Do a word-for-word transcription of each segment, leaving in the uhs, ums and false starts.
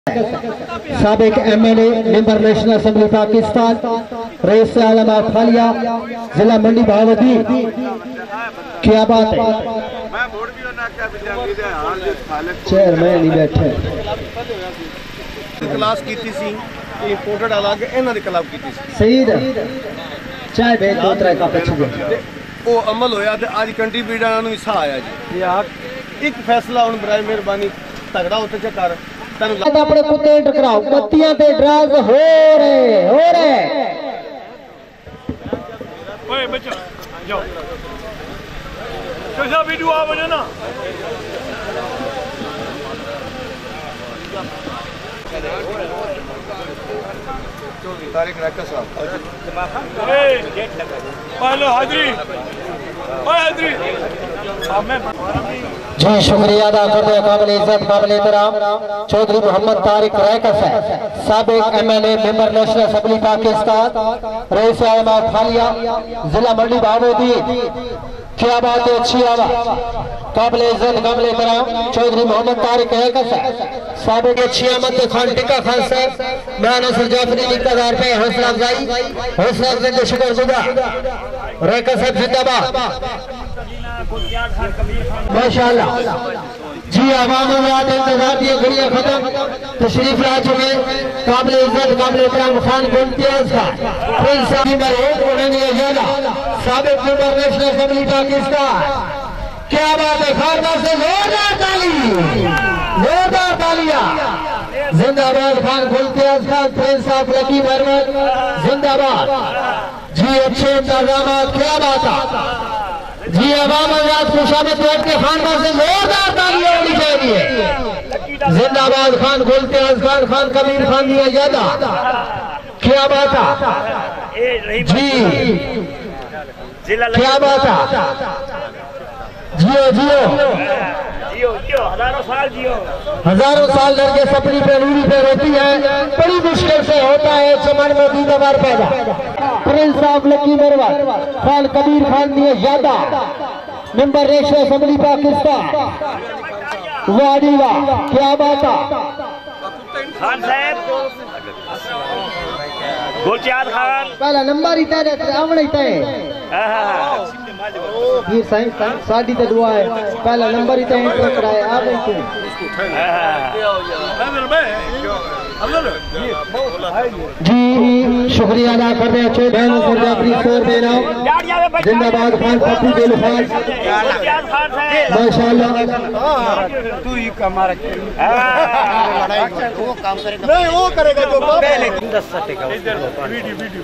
साबिक M L A member national assembly Pakistan, Rais Alam Phalia, जिला मंडी भावती। क्या बात है, चेयरमैन ही बैठे क्लास की थी सी इंपोर्टेड अलग इन्हां दी क्लब की सी। सही है, चाय बे दो तरह का पछुआ वो अमल होया ते आज कंट्रीब्यूटर नु हिस्सा आया जी। यार एक फैसला हुन बराए मेहरबानी तगड़ा होते च कर अपने कुत्ते टकराओ, बत्तियां ते ड्रग हो रहे हो रहे। ओए बच्चा जाओ, कैसा वीडियो आ बने ना। तारिक रैका साहब पहले हाजिरी, ओए हाजिरी जी शुक्रिया अदा करते हैं। काबिल इज्जत काबिल एहतराम चौधरी मोहम्मद तारिक रैकस है, साबिक M L A member national assembly Pakistan, Rais Alam Phalia, जिला मंडी भावती। क्या बात है, अच्छी आवाज। काबिल इज्जत काबिल एहतराम चौधरी मोहम्मद तारिक रैकस है, साबिक अच्छी आमद खान टिक्का खान साहब, मैं नसर जाफरी लिखदार पे हौसला अफजाई हौसला अफजाई के शुक्रगुजार। रैकस साहब जिंदाबाद माशाअल्लाह जी। आवाम इंतजार दिए घड़ियां खत्म, तशरीफ ला चुके काबिल इज्जत काबिल एहतराम खान इम्तियाज खान साबिक मेंबर नेशनल असेंबली पाकिस्तान। क्या बात है, खानदान से जोरदार ताली, जोरदार तालियां। जिंदाबाद Khan Imtiaz Khan, prince of lucky Ahmad जिंदाबाद जी। अच्छे इंतजाम, क्या बात है जी। अवाम आजाद खुशामद बैठ के खानदान से जोरदार तालियां होनी चाहिए। जिंदाबाद खान गुलतेज खान, खान कबीर खान दिया ज्यादा। क्या बात है जी, क्या बात है, जियो जियो जियो जियो, हजारों साल जियो, हजारों साल लड़के सपनी पे रूढ़ी पे होती है, बड़ी मुश्किल से होता है चमन में दीदार पैदा। Prince of lucky Ahmad Khan Kabir Khan दिए ज्यादा, मेंबर नेशनल असेंबली पाकिस्तान। वाह वाह, क्या बात है खान साहब, गुलचार खान पहला नंबर ही तय आवना ही तय फिर साइंस साड़ी तो दुआ है, पहला नंबर ही तय कराए आप जी। शुक्रिया अदा करते हैं जिंदाबाद खान पप्पू के लुफाज माशाल्लाह। तू ही हमारा वो काम करेगा, नहीं वो करेगा जो पहले दस सटेगा वीडियो वीडियो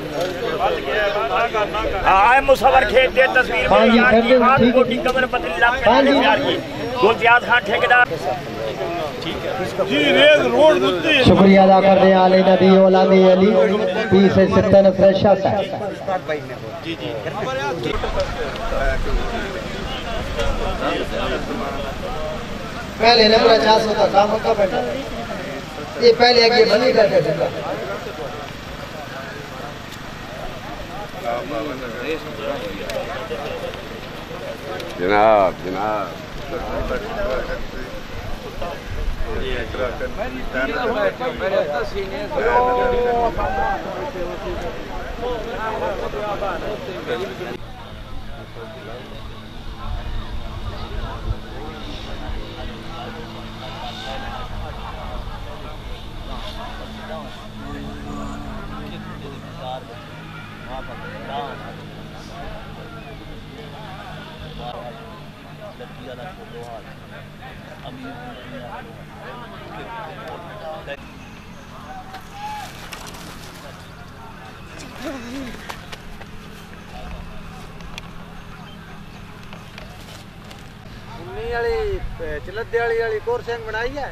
आए मुसवर खेत दे तस्वीर खान कोटी कमर पतली लाख प्यार की गुलजाद खान ठेकेदार जी। रेल रोड मुद्दे शुक्रिया अदा करते हैं आले नबी औलादी अली पी से सितन फ्रेशा सा जी जी। पहले नंबर चार सौ का काम का बेटा ये पहले आगे बनी करते थे जनाब जनाब चिलदे वाली वाली कोर्सेंग बनाई है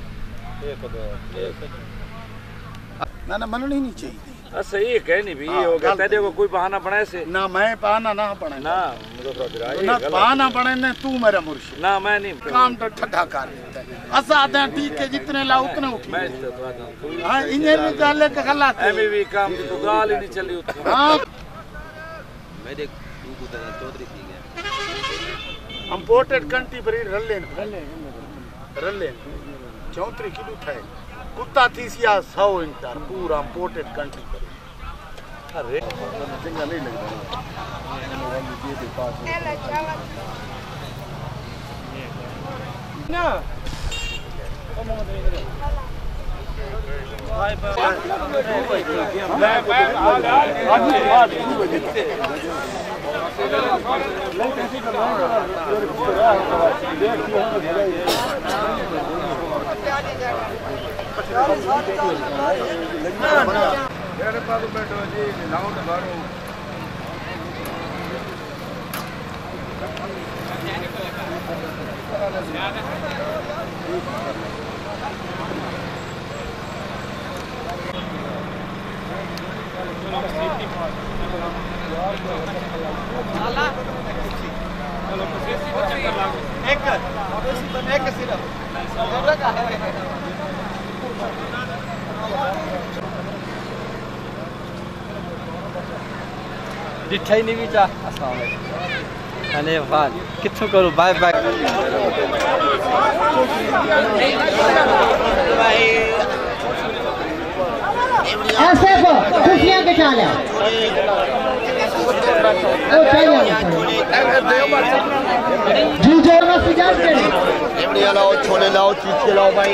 ना ना मननी नहीं चाहिए। सही कह नहीं भी हो गया तेरे को कोई बहाना बनाए से ना मैं बहाना ना बने ना ना बहाना बने ने तू मेरा मुर्शिद ना मैं नहीं काम तो ठट्ठा कर असा आते ठीक है जितने ला उतने उठी मैं तो हां इंजन में डाले के खला एम भी काम की तो गाल ही नहीं चली उतनी। हां मैं देख तू को चौधरी थी गया इंपोर्टेड कंट्री पर रल्ले रल्ले रल्ले चौधरी किलो था कुत्ता थी सिया सौ इंटर पूरा इंपोर्टेड कंट्री करे अरे चंगा नहीं लगता ना एक एक सिर्फ जिठा ही नहीं भी चा अस्सलाम वालेकुम अने वाल किथों करो बाय बाय ऐसे को खुशियां के चाले ओ चाहिए जी जोर में सुजान करे एमड़ी लाओ छोले लाओ चीज के लाओ भाई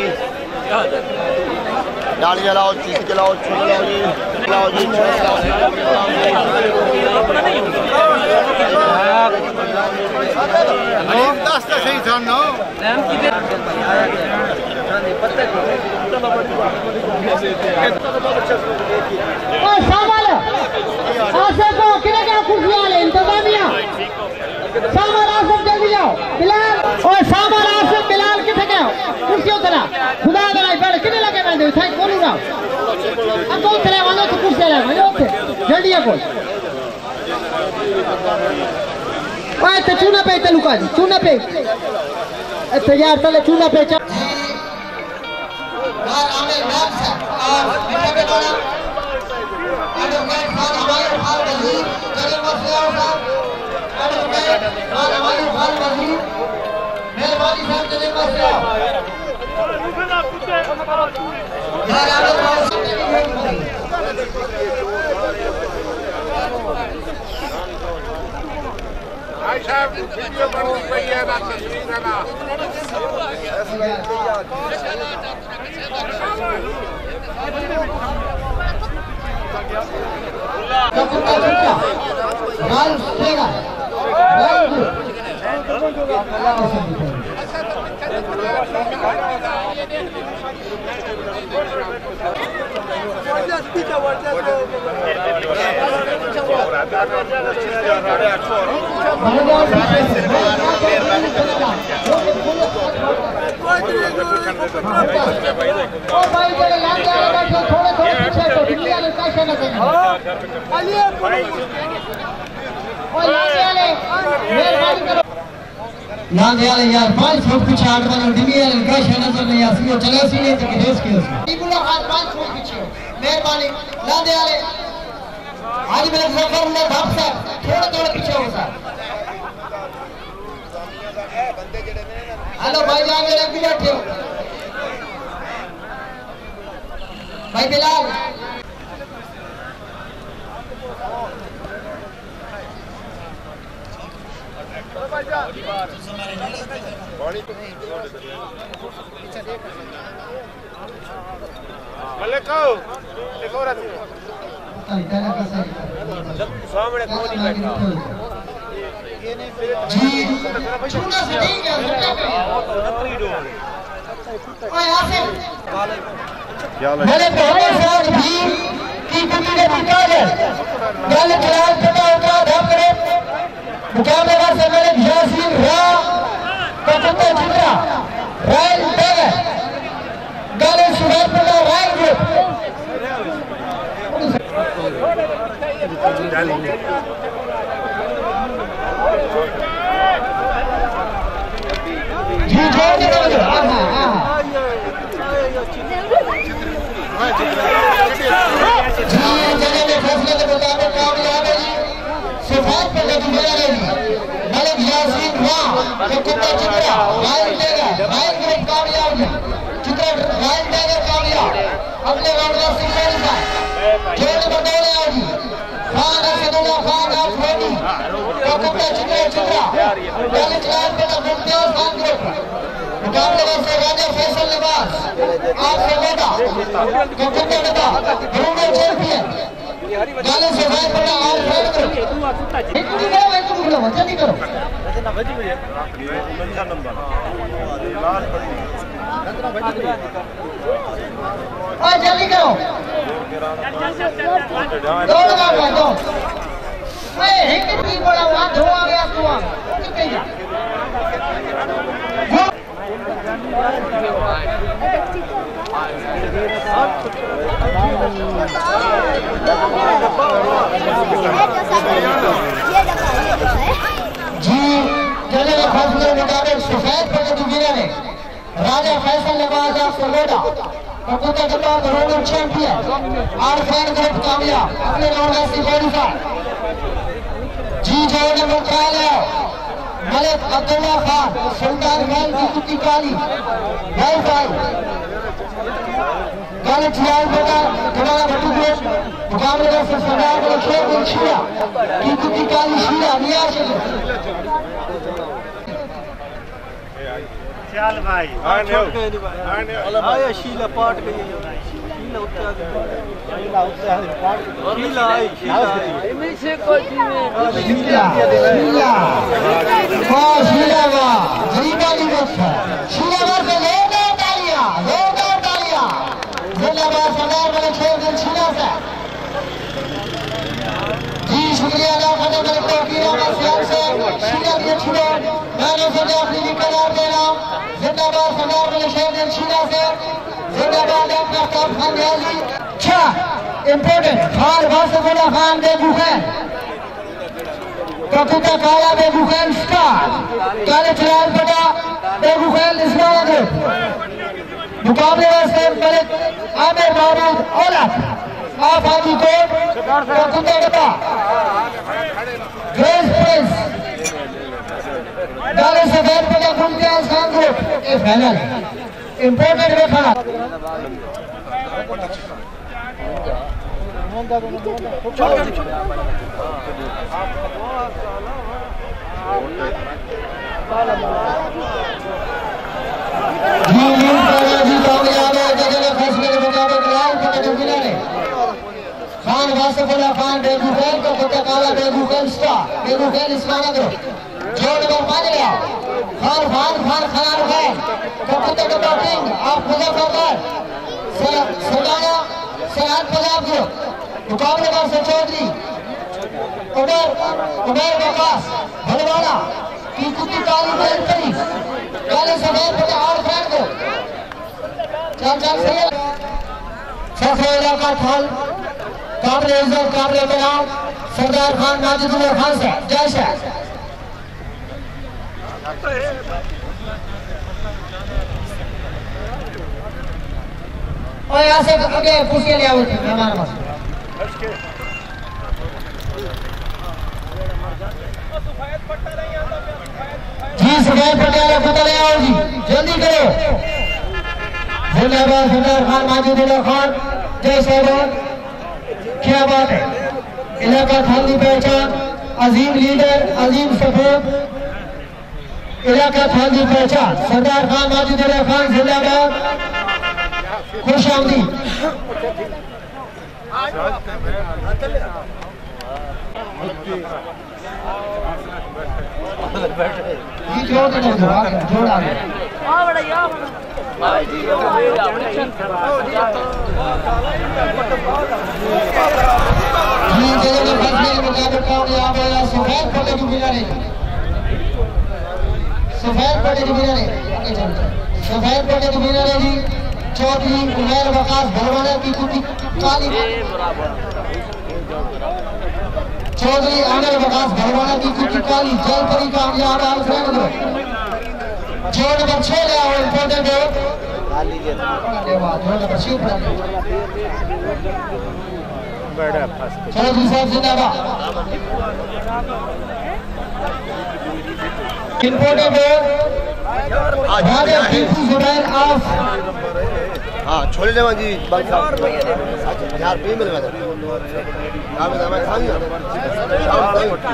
डालियां लाओ चीज के लाओ छोले लाओ जी लाओ जी दस तो सही था ना नाम की ओ सामल आसे को किने क्या खुशियां ले इंतजामिया सामल आसम जल्दी जाओ बिलाल ओ सामल आसम बिलाल किथे गया कुर्सियों करा खुदा दलाई बैठ किने लगे मैं दे थाई कोलू ना अब को तेरे वालों से कुर्सी ले मैं ओके जल्दी आ कोई ओए ते चूना पे ते लुका जी चूना पे ए तैयार तले चूना पे यार आमिर नाम से और बेटा वाला एडवोकेट खान हमारे खान वजीर जलील मसला साहब एडवोकेट खान हमारे खान वजीर मेहरबानी साहब जलील मसला यार आमिर भाई साहब वीडियो बन रही है ना तस्वीर करना राल देगा लांदे वाले यार पांच फुट पीछे आठ वाले डिमी वाले का नजर नहीं आसी वो चले सी नहीं तो देश के टिपुला हाथ पांच फुट पीछे मेहरबानी लांदे वाले आज मेरे सफर में बाप साहब थोड़ा थोड़ा पीछे हो सर हेलो भाई जान मेरे भी बैठे हो भाई बिलाल मलिक एक और आती सामने कौन ही बैठा जी चूना से ठीक है ओए आसिफ मेरे पहले साथ भी की कुटी के पिताल है गल जलाल पता उतरा धाम करे मुकाबले से मेरे यासीन रा कचुता चित्रा रायल बेग गल सुभाष पता रायल ग्रुप जी जोर दे दो हां हां जी जगह में फैसले के मुताबिक कामयाब है जी सिफात पे लगी रही मलिक यासीन रा कचुता Chitra royal Baig royal group कामयाब है चित्रा रायल बेग कामयाब कबूतर डब्बा दोनों चैंपियन गाले से भाई बड़ा और फेड करो एक भी करो एक भी करो जल्दी करो और जल्दी करो दो लगा दो मैं एक भी बड़ा वहां धो आ गया तू आ कितने जा जी चले फैसले मुताबिक सफेद पट्टे दुगिरा ने राजा फैसल नवाज ऑफ सलोडा कबूतर डब्बा रोड चैंपियन और फैन ग्रुप कामयाब अपने राउंड में से क्वालीफाई जी जोड़ मुकाबला मलिक अब्दुल्ला खान सुल्तान खान की कुत्ती काली भाई भाई काले चिराग बेटा तुम्हारा भट्टू ग्रुप मुकाबले में से सरदार को खेल में शीला की कुत्ती काली शीला नियाज चल भाई आने आने आया शीला पाट गई शीला उत्ते आ गई शीला उत्ते आ गई पाट शीला आई शीला आई में से कोई में शीला शीला वाह शीला वाह गरीबा की बात है शीला वाह से जोरदार तालियां जोरदार तालियां जिंदाबाद सरदार वाले खेल में शीला से जी शुक्रिया अदा करने वाले को कीरा का सियार से शीला के छुड़ो मैंने सोचा अपनी भी करार दे रहा हूं जिंदाबाद सरदार वाले खेल में शीला से जिंदाबाद आपका सब खानयाली अच्छा इम्पोर्टेंट खान वासफुल्ला खान बेगूखैन कबूतर काला बेगूखैन स्टार काले चिराग बेटा बेगूखैन इस्माइल ग्रुप मुकाबले वास्ते मलिक आमिर महमूद औलख आप हाजी कोट कबूतर डब्बा ग्रेस प्रिंस काले सफेद बेटा मुमताज खान ग्रुप ये फाइनल इम्पोर्टेंट में खड़ा खान वासफुल्ला खान बेगूखैन को कुत्ता काला बेगूखैन स्टार बेगूखैन इस्माइल ग्रुप जोड़ नंबर पाँच लिया खान खान खान खान खान कबूतर डब्बा किंग आप मुजफ्फरनगर सरदाना सरहद पंजाब ग्रुप मुकाबले में से चौधरी उमर उमर वकास भलवाड़ा की कुत्ती काली बेलपरी काले सफेद पटे और फैन को चल चल सही सफेद इलाका थाल काबले इज्जत काबले बनाओ सरदार खान माजिदुल्लाह खान से जय शाह और यहाँ से आगे कुर्सियाँ ले आओ हमारे पास जी सफेद पट्टे वाला कुत्ता ले आओ जी जल्दी करो जिंदाबाद सरदार खान माजिदुल्लाह खान जय साहब क्या बात है इलाका थान की पहचान अजीम लीडर अजीम सफेद इलाका थान की पहचान सरदार खान माजिदुल्लाह खान जिंदाबाद खुश आमदीद ये जोड़ के जोड़ आ गया जोड़ आ गया हां बड़ा यार भाई जी जी जगह फैसले के मुताबिक कौन यहां पे सफेद पट्टे की बिना नहीं सफेद पट्टे की बिना नहीं आगे चलते सफेद पट्टे की बिना नहीं जी चौधरी उमर वकास भलवाड़ा की कुत्ती काली चौधरी आमिर वकास भलवाड़ा की कुत्ती काली जलपरी कामयाब आल फ्रेंड ग्रुप जोड़ नंबर छह ले आओ इम्पोर्टेंट है जोड़ नंबर छह पर चौधरी साहब जिंदाबाद इम्पोर्टेंट है राजा टीपू जुबैर ऑफ हां छोले लेवा जी यार पे मिल गया काम में मैं खा लिया शाम नहीं होती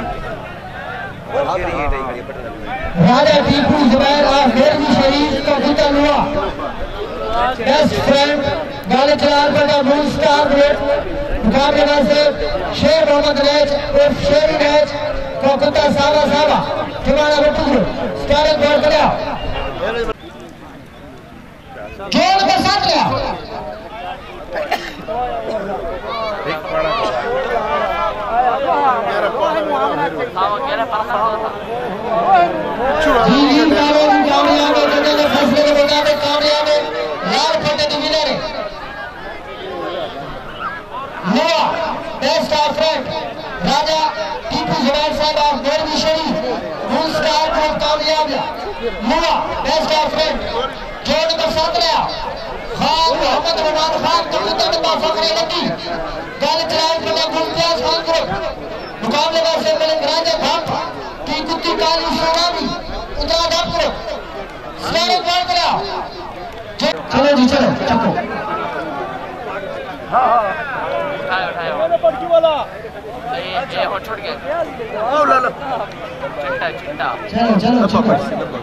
राजा टीपू जुबैर ऑफ बेरवी शरीफ का पुत्र हुआ बेस्ट फ्रेंड गाले चलार पर का मूल स्टार ग्रेट मुकाबले वास्ते शेर मोहम्मद रेज उर्फ शेरी रेज को कुत्ता सावा सावा ठिकाना रुटू स्टार बोर्ड कर जोड़ के साथ लिया जी जी कामयाब है फैसले के मुताबिक कामयाब है लाल पट्टे डिवीजन नवा best of friend Raja Tipu जवान साहब ऑफ गोरवी शरीफ मूल स्टार को कामयाब नवा बेस्ट ऑफ फ्रेंड जोड़ कर साथ लिया खान मोहम्मद रुमान खान को मुताबिक फखरे लगी गल चलाए पर गुलजाज खान ग्रुप मुकाबले वास्ते मलिक राजा भाट की कुत्ती काली सोनामी उतरा डापुर सारे बात करा चलो जी चलो चको हां हां उठाओ उठाओ पड़की वाला ये ये हो छोड़ गया ओ ला ला चिट्टा चिट्टा चलो चलो चलो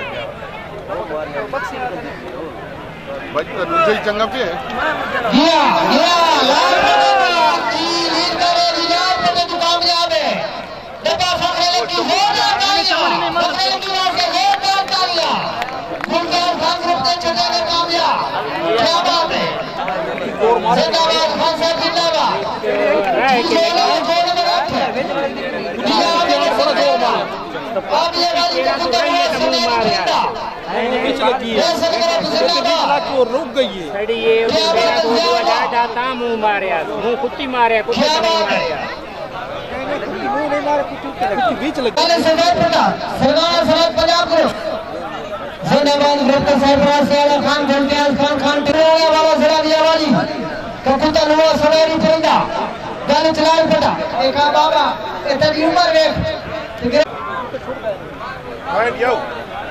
बच्चा मुझे ही चंगा पे दिया दिया लाल जी लीड करे लाल पे दुकान में आवे डब्बा फखरे लगी हो ना तालियां फखरे लगी वास्ते जोरदार तालियां गुलजार खान ग्रुप ने छठा में कामयाब क्या बात है जिंदाबाद खान साहब जिंदाबाद जोड़ में रखे दिया में सर अब ये वाली का कुत्ता सुने जिंदा बीच लगी है बीच लाख और रुक गई है सड़ी ये मेरा दो जा जाता मुंह मारया मुंह कुत्ती मारया कुत्ती नहीं मारया मुंह नहीं मारे कुत्ती बीच लगी अरे सरदार पटा सरदार सरदार पंजाब को जिंदाबाद ग्रुप का सरबराह से आला खान घंटियाल खान खान टेरोया वाला जरा दिया वाली ककुता नुआ सवेरी परिंदा गाली चलाए पटा एक बाबा इतनी उम्र देख फाइन यो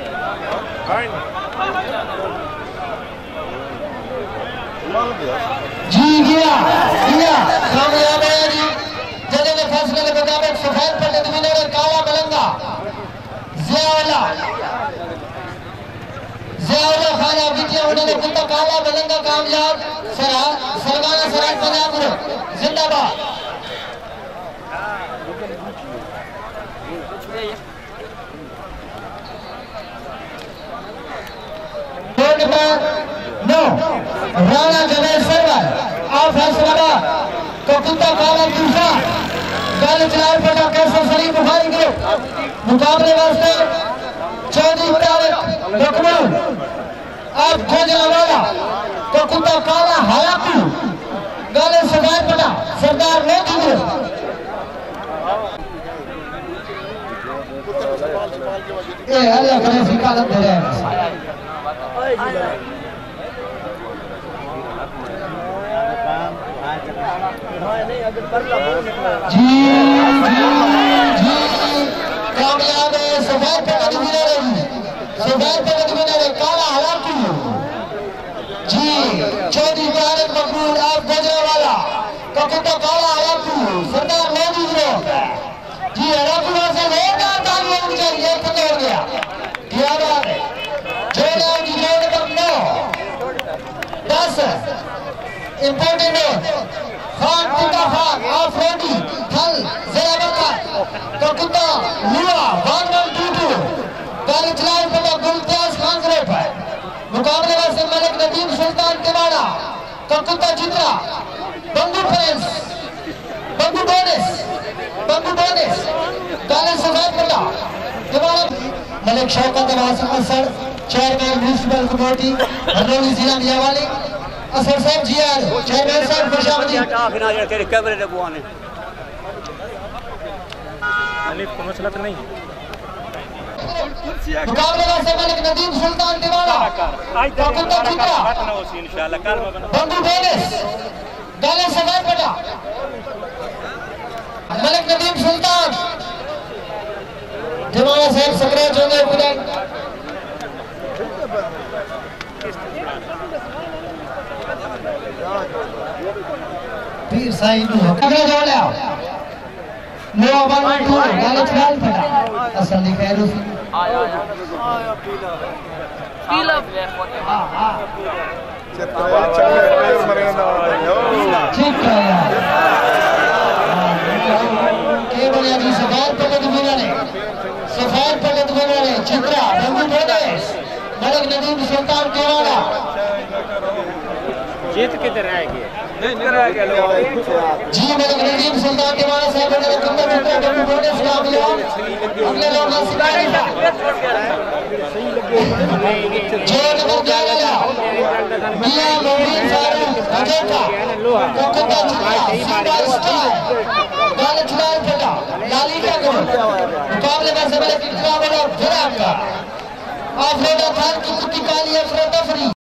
जी गया गया कामयाब है जी जज ने फैसले के मुताबिक सफेद पट्टे डिवीजन काला मलंगा जियाउल्ला जियाउल्ला खान विजय उन्होंने कुत्ता काला मलंगा कामयाब सरा सरगाना सराय पंजाब ग्रुप जिंदाबाद नो राणा जवेद सरवर आप फैसलाबाद तो कुत्ता काला दूसरा गाली चलाए पटा कैसर सलीम बुखारी ग्रुप मुकाबले वास्ते चौधरी तारिक लखनऊ आप खोजरावाला तो कुत्ता काला हयाकू गाली सजाए पटा सरदार मोदी ग्रुप ए अल्लाह करे सिकालत दे रहे जी जी कामयाब है सफेद पे डिवीजन सफेद पे डिवीजन काला हलाकू जी चौधरी तारिक मकबूल आप गुजरावाला ककुता काला हलाकू सरदार मोदी ग्रुप जी हलाकू से होगा तालियां उनके लिए खत्म हो गया क्या बात है जोड़ा की जोड़ नंबर नौ दस इंपोर्टेड खान टिका खान ऑफ रेडी थल जिला बकर ककुता हुआ वन वन टू टू गाली चलाए पता गुलजाज खान ग्रुप है मुकाबले वास्ते मलिक नदीम सुल्तान तिवाड़ा ककुता चित्रा बंगू फ्रेंड्स बंगू बोनस बंगू बोनस गाली सफेद पता तिवाड़ा मलिक शौकत वासिफ असर चेयरमैन म्युनिसिपल कमेटी हरदोई जिला मियावाली असर साहब जी आर चेयरमैन साहब खुशामदी काफिना ये तेरे कैमरे लगवाने अलिफ को मसला तो नहीं मुकाबले वास्ते मलिक नदीम सुल्तान तिवाड़ा आज तक बात ना हो सी इंशाल्लाह कल में बना बंगू बोनस गाले सफेद पटा मलिक नदीम सुल्तान जमाना साहब सकरेज होंगे पूरे पीर साईं नु अगले जोड़ आओ नो वन टू गाले ख्याल फटा असल लिखा है रूसी आया आया पीला पीला हां हां चेता चले जीत किधर रह गए नहीं नहीं रह गए जी मेरे रणदीप सुल्तान के वाले साहब ने कमर चित्रा के बोनस का दिया अगले लोग सिपाही जो नंबर गया मियां मोहम्मद फारूक अकेला कोकता सुपर स्टार गाल चुनाव खेला लालिगा को मुकाबले में सबसे कितना बड़ा फिर आपका ऑफ रोड था की काली अफरा तफरी